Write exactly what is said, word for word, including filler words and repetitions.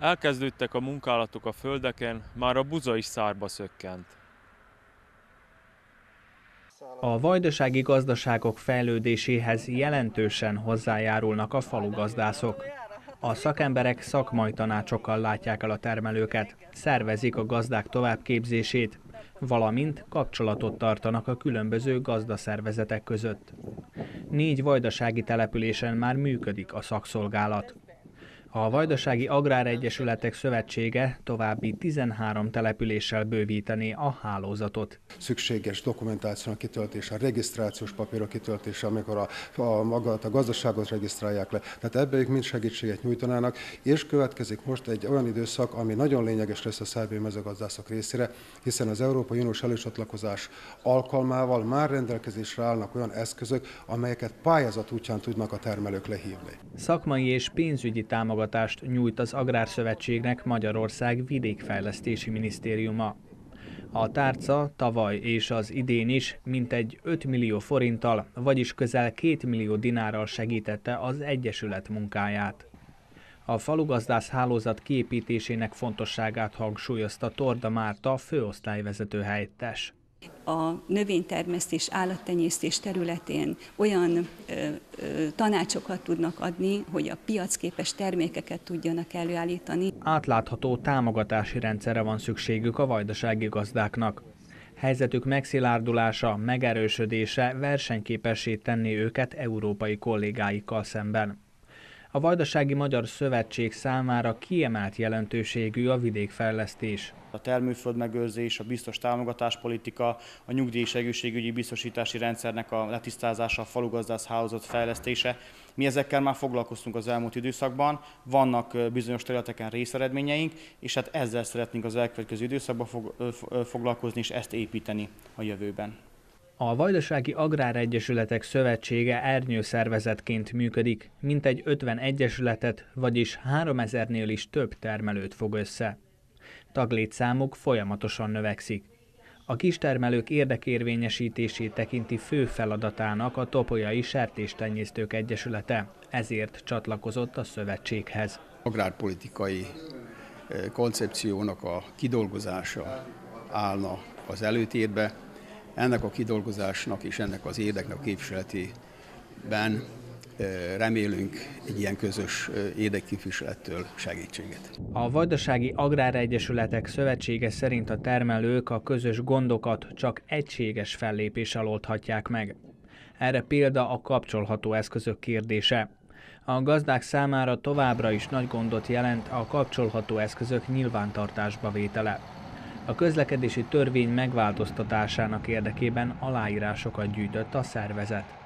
Elkezdődtek a munkálatok a földeken, már a buza is szárba szökkent. A vajdasági gazdaságok fejlődéséhez jelentősen hozzájárulnak a falugazdászok. A szakemberek szakmai tanácsokkal látják el a termelőket, szervezik a gazdák továbbképzését, valamint kapcsolatot tartanak a különböző gazdaszervezetek között. Négy vajdasági településen már működik a szakszolgálat. A Vajdasági Agráregyesületek Szövetsége további tizenhárom településsel bővítené a hálózatot. Szükséges dokumentációnak kitöltése, a regisztrációs papírok kitöltése, amikor a, a magát a gazdaságot regisztrálják le. Tehát ebből mind segítséget nyújtanának, és következik most egy olyan időszak, ami nagyon lényeges lesz a szerbiai mezőgazdászok részére, hiszen az Európai Uniós előcsatlakozás alkalmával már rendelkezésre állnak olyan eszközök, amelyeket pályázat útján tudnak a termelők lehívni. Szakmai és pénzügyi támogatást nyújt az Agrárszövetségnek Magyarország Vidékfejlesztési Minisztériuma. A tárca tavaly és az idén is mintegy öt millió forinttal, vagyis közel két millió dinárral segítette az Egyesület munkáját. A falugazdász hálózat kiépítésének fontosságát hangsúlyozta Torda Márta főosztályvezető helyettes. A növénytermesztés, állattenyésztés területén olyan ö, ö, tanácsokat tudnak adni, hogy a piacképes termékeket tudjanak előállítani. Átlátható támogatási rendszerre van szükségük a vajdasági gazdáknak. Helyzetük megszilárdulása, megerősödése versenyképessé tenné őket európai kollégáikkal szemben. A Vajdasági Magyar Szövetség számára kiemelt jelentőségű a vidékfejlesztés. A termőföldmegőrzés, a biztos támogatáspolitika, a nyugdíj- és egészségügyi biztosítási rendszernek a letisztázása, a falugazdász hálózat fejlesztése. Mi ezekkel már foglalkoztunk az elmúlt időszakban, vannak bizonyos területeken részeredményeink, és hát ezzel szeretnénk az elkövetkező időszakban foglalkozni és ezt építeni a jövőben. A Vajdasági Agráregyesületek Szövetsége ernyőszervezetként működik, mintegy ötven egyesületet, vagyis háromezernél is több termelőt fog össze. Taglétszámuk folyamatosan növekszik. A kistermelők érdekérvényesítését tekinti fő feladatának a Topolyai Sertéstenyésztők Egyesülete, ezért csatlakozott a szövetséghez. Agrárpolitikai koncepciónak a kidolgozása állna az előtérbe. Ennek a kidolgozásnak és ennek az érdeknek a képviseletében remélünk egy ilyen közös érdekképviselettől segítséget. A Vajdasági Agráregyesületek Szövetsége szerint a termelők a közös gondokat csak egységes fellépéssel oldhatják meg. Erre példa a kapcsolható eszközök kérdése. A gazdák számára továbbra is nagy gondot jelent a kapcsolható eszközök nyilvántartásba vétele. A közlekedési törvény megváltoztatásának érdekében aláírásokat gyűjtött a szervezet.